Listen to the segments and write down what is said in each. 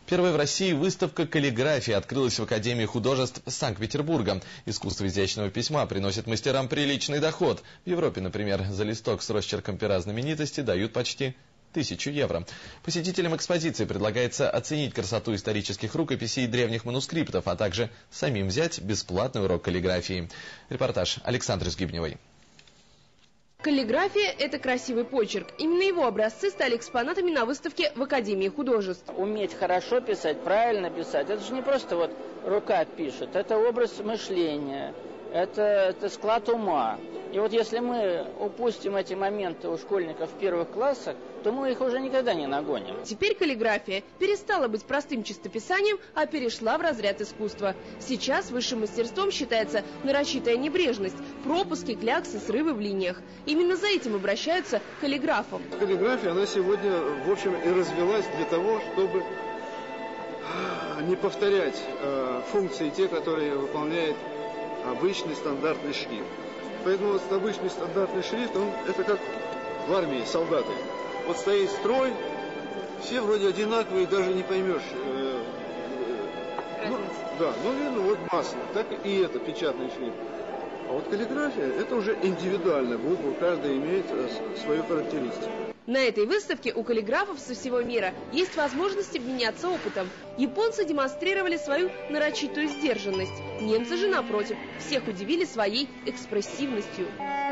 Первая в России выставка каллиграфии открылась в Академии художеств Санкт-Петербурга. Искусство изящного письма приносит мастерам приличный доход. В Европе, например, за листок с росчерком пера знаменитости дают почти 1000 евро. Посетителям экспозиции предлагается оценить красоту исторических рукописей и древних манускриптов, а также самим взять бесплатный урок каллиграфии. Репортаж Александры Сгибневой. Каллиграфия – это красивый почерк. Именно его образцы стали экспонатами на выставке в Академии художеств. Уметь хорошо писать, правильно писать – это же не просто вот рука пишет, это образ мышления, это склад ума. И вот если мы упустим эти моменты у школьников в первых классах, то мы их уже никогда не нагоним. Теперь каллиграфия перестала быть простым чистописанием, а перешла в разряд искусства. Сейчас высшим мастерством считается нарочитая небрежность, пропуски, кляксы, срывы в линиях. Именно за этим обращаются к каллиграфам. Каллиграфия, она сегодня, в общем, и развилась для того, чтобы не повторять функции те, которые выполняет обычный стандартный шрифт. Поэтому вот обычный стандартный шрифт, это как в армии солдаты. Вот стоит строй, все вроде одинаковые, даже не поймешь. Видно, вот масло, так и это печатный шрифт. А вот каллиграфия, это уже индивидуальная буква, каждая имеет свою характеристику. На этой выставке у каллиграфов со всего мира есть возможность обменяться опытом. Японцы демонстрировали свою нарочитую сдержанность. Немцы же, напротив, всех удивили своей экспрессивностью.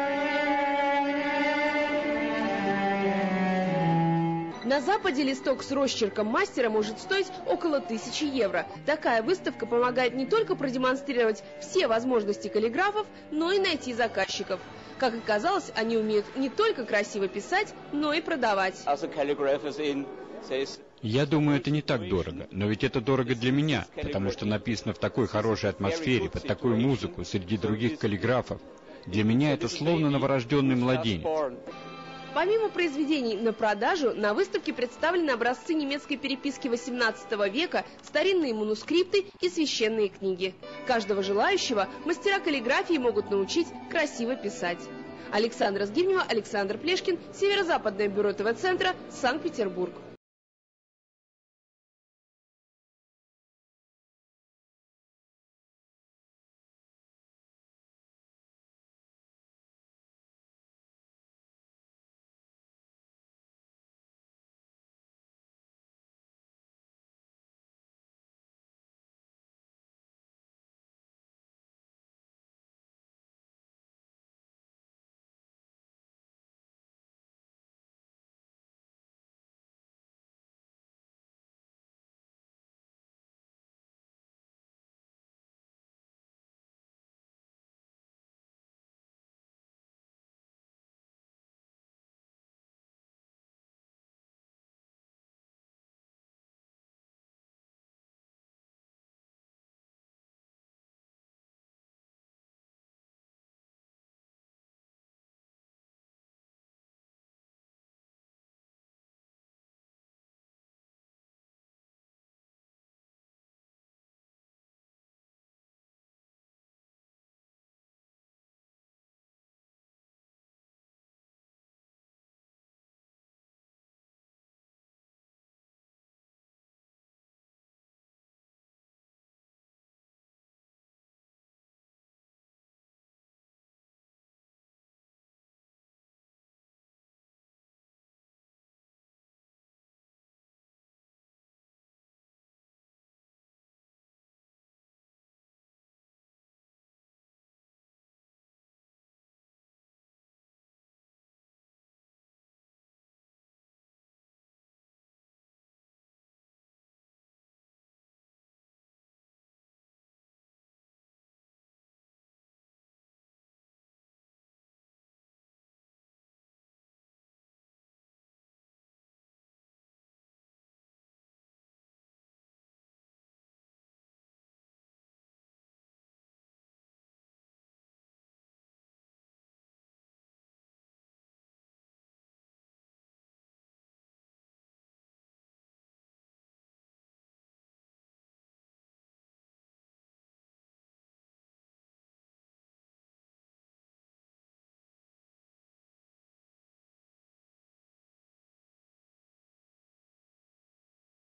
На Западе листок с росчерком мастера может стоить около 1000 евро. Такая выставка помогает не только продемонстрировать все возможности каллиграфов, но и найти заказчиков. Как оказалось, они умеют не только красиво писать, но и продавать. Я думаю, это не так дорого, но ведь это дорого для меня, потому что написано в такой хорошей атмосфере, под такую музыку, среди других каллиграфов. Для меня это словно новорожденный младенец. Помимо произведений на продажу, на выставке представлены образцы немецкой переписки XVIII века, старинные манускрипты и священные книги. Каждого желающего мастера каллиграфии могут научить красиво писать. Александра Сгибнева, Александр Плешкин, Северо-Западное бюро ТВ-центра, Санкт-Петербург.